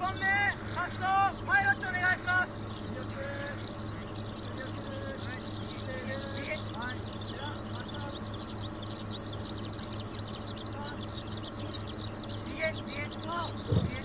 本目、滑走、パイロットお願いします。右、右、右。